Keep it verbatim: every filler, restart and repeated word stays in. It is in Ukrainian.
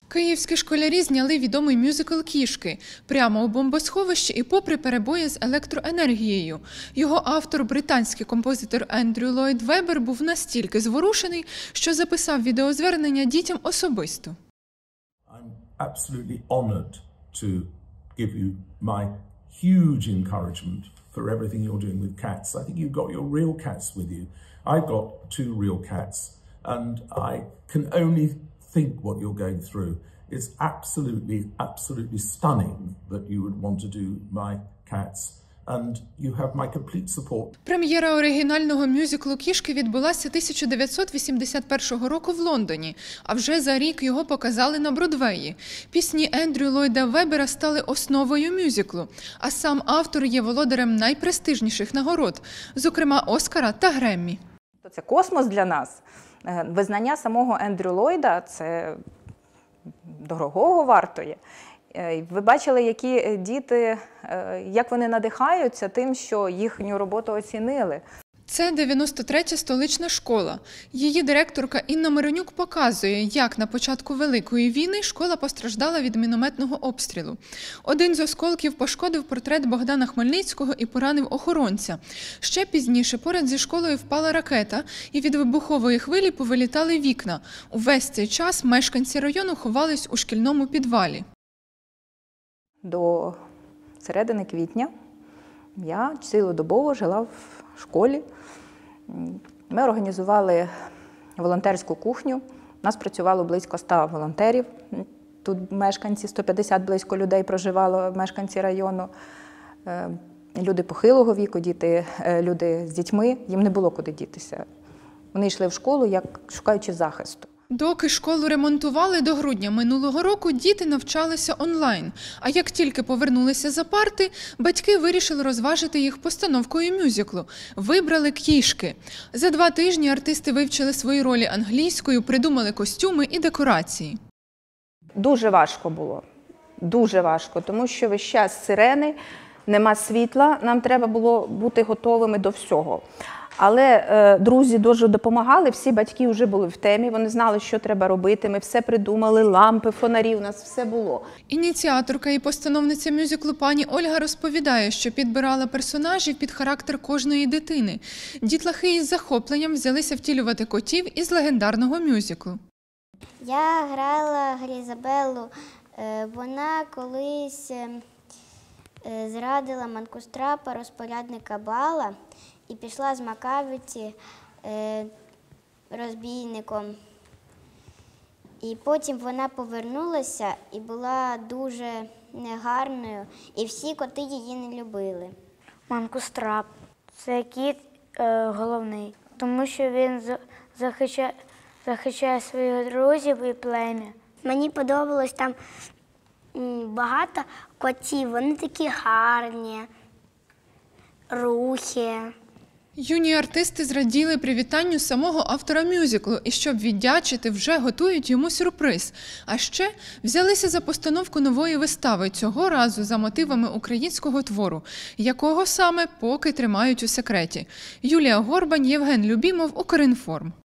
Київські школярі зняли відомий мюзикл «Кішки» прямо у бомбосховищі і попри перебої з електроенергією. Його автор, британський композитор Ендрю Ллойд Вебер, був настільки зворушений, що записав відеозвернення дітям особисто. I'm absolutely honored to give you my huge encouragement for everything you're doing with cats. I think you've got your real cats with you. I've got two real cats and I can only think what you're going through. It's absolutely, absolutely stunning that you would want to do my cats. And you have my complete support. Прем'єра оригінального мюзиклу «Кішки» відбулася тисяча дев'ятсот вісімдесят першого року в Лондоні, а вже за рік його показали на Бродвеї. Пісні Ендрю Ллойда Вебера стали основою мюзиклу, а сам автор є володарем найпрестижніших нагород, зокрема Оскара та Греммі. Це космос для нас. Визнання самого Ендрю Ллойда – це дорогого вартує. Ви бачили, які діти, як вони надихаються тим, що їхню роботу оцінили. Це дев'яносто третя столична школа. Її директорка Інна Миронюк показує, як на початку Великої війни школа постраждала від мінометного обстрілу. Один з осколків пошкодив портрет Богдана Хмельницького і поранив охоронця. Ще пізніше поряд зі школою впала ракета, і від вибухової хвилі повилітали вікна. Увесь цей час мешканці району ховались у шкільному підвалі. До середини квітня я цілодобово жила в школі. Ми організували волонтерську кухню. У нас працювало близько ста волонтерів. Тут мешканці, сто п'ятдесят близько людей проживало, мешканці району. Люди похилого віку, діти, люди з дітьми. Їм не було куди дітися. Вони йшли в школу, як шукаючи захисту. Доки школу ремонтували до грудня минулого року, діти навчалися онлайн. А як тільки повернулися за парти, батьки вирішили розважити їх постановкою мюзиклу. Вибрали «Кішки». За два тижні артисти вивчили свої ролі англійською, придумали костюми і декорації. Дуже важко було. Дуже важко, тому що весь час сирени, нема світла, нам треба було бути готовими до всього. Але е, друзі дуже допомагали, всі батьки вже були в темі, вони знали, що треба робити, ми все придумали, лампи, фонарі, у нас все було. Ініціаторка і постановниця мюзиклу пані Ольга розповідає, що підбирала персонажів під характер кожної дитини. Дітлахи із захопленням взялися втілювати котів із легендарного мюзиклу. Я грала Грізабеллу, вона колись зрадила Манкустрапа, розпорядника бала, і пішла з Макавиці е, розбійником. І потім вона повернулася і була дуже негарною, і всі коти її не любили. Манкустрап – це кіт е, головний, тому що він захищає, захищає своїх друзів і плем'я. Мені подобалось там багато котів, вони такі гарні, рухи. Юні артисти зраділи привітанню самого автора мюзиклу і, щоб віддячити, вже готують йому сюрприз. А ще взялися за постановку нової вистави, цього разу за мотивами українського твору, якого саме поки тримають у секреті. Юлія Горбань, Євген Любімов, Укрінформ.